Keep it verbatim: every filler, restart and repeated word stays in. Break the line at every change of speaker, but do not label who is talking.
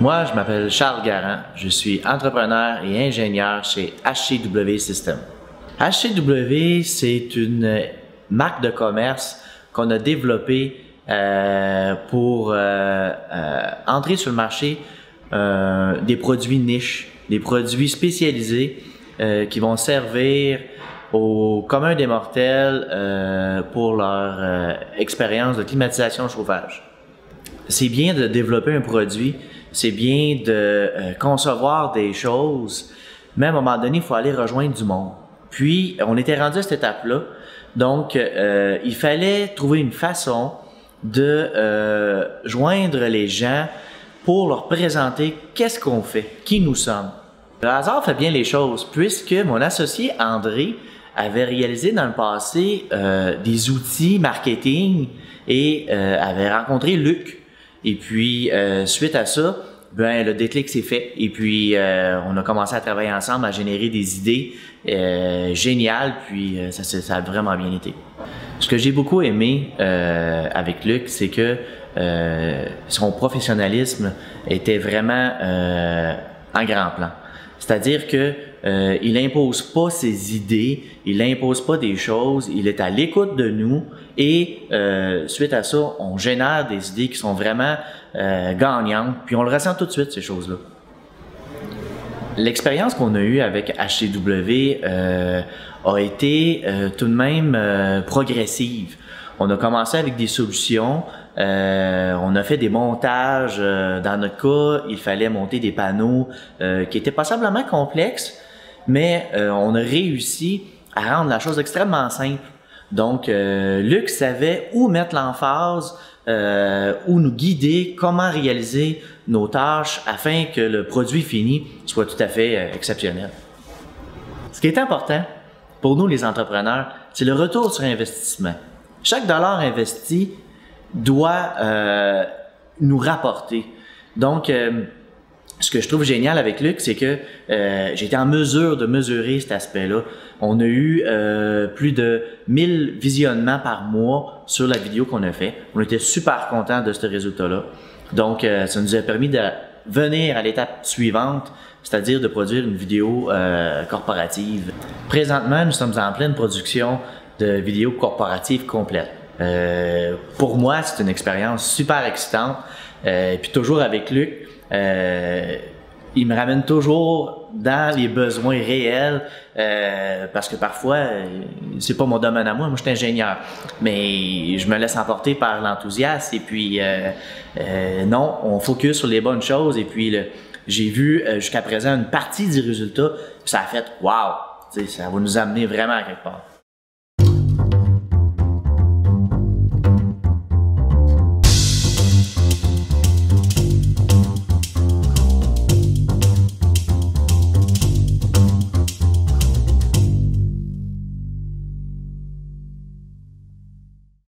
Moi, je m'appelle Charles Garand, je suis entrepreneur et ingénieur chez H C W Systems. H C W, c'est une marque de commerce qu'on a développée euh, pour euh, euh, entrer sur le marché euh, des produits niches, des produits spécialisés euh, qui vont servir au commun des mortels euh, pour leur euh, expérience de climatisation chauffage. C'est bien de développer un produit, c'est bien de euh, concevoir des choses, mais à un moment donné, il faut aller rejoindre du monde. Puis, on était rendu à cette étape-là, donc euh, il fallait trouver une façon de euh, joindre les gens pour leur présenter qu'est-ce qu'on fait, qui nous sommes. Le hasard fait bien les choses, puisque mon associé André avait réalisé dans le passé euh, des outils marketing et euh, avait rencontré Luc. Et puis, euh, suite à ça, ben, le déclic s'est fait. Et puis, euh, on a commencé à travailler ensemble, à générer des idées euh, géniales. Puis, euh, ça, ça a vraiment bien été. Ce que j'ai beaucoup aimé euh, avec Luc, c'est que euh, son professionnalisme était vraiment euh, en grand plan. C'est-à-dire que euh, il impose pas ses idées, il impose pas des choses, il est à l'écoute de nous et euh, suite à ça, on génère des idées qui sont vraiment euh, gagnantes, puis on le ressent tout de suite, ces choses-là. L'expérience qu'on a eue avec H C W euh, a été euh, tout de même euh, progressive. On a commencé avec des solutions, euh, on a fait des montages. Euh, dans notre cas, il fallait monter des panneaux euh, qui étaient passablement complexes, mais euh, on a réussi à rendre la chose extrêmement simple. Donc, euh, Luc savait où mettre l'emphase, euh, où nous guider, comment réaliser nos tâches afin que le produit fini soit tout à fait euh, exceptionnel. Ce qui est important pour nous les entrepreneurs, c'est le retour sur investissement. Chaque dollar investi doit euh, nous rapporter. Donc, euh, ce que je trouve génial avec Luc, c'est que euh, j'ai été en mesure de mesurer cet aspect-là. On a eu euh, plus de mille visionnements par mois sur la vidéo qu'on a fait. On était super contents de ce résultat-là. Donc, euh, ça nous a permis de venir à l'étape suivante, c'est-à-dire de produire une vidéo euh, corporative. Présentement, nous sommes en pleine production de vidéos corporatives complètes. Euh, pour moi, c'est une expérience super excitante. Euh, puis toujours avec Luc, euh, il me ramène toujours dans les besoins réels euh, parce que parfois, euh, c'est pas mon domaine à moi, moi je suis ingénieur, mais je me laisse emporter par l'enthousiasme et puis euh, euh, non, on focus sur les bonnes choses et puis j'ai vu euh, jusqu'à présent une partie du résultat, puis ça a fait wow, ça va nous amener vraiment à quelque part.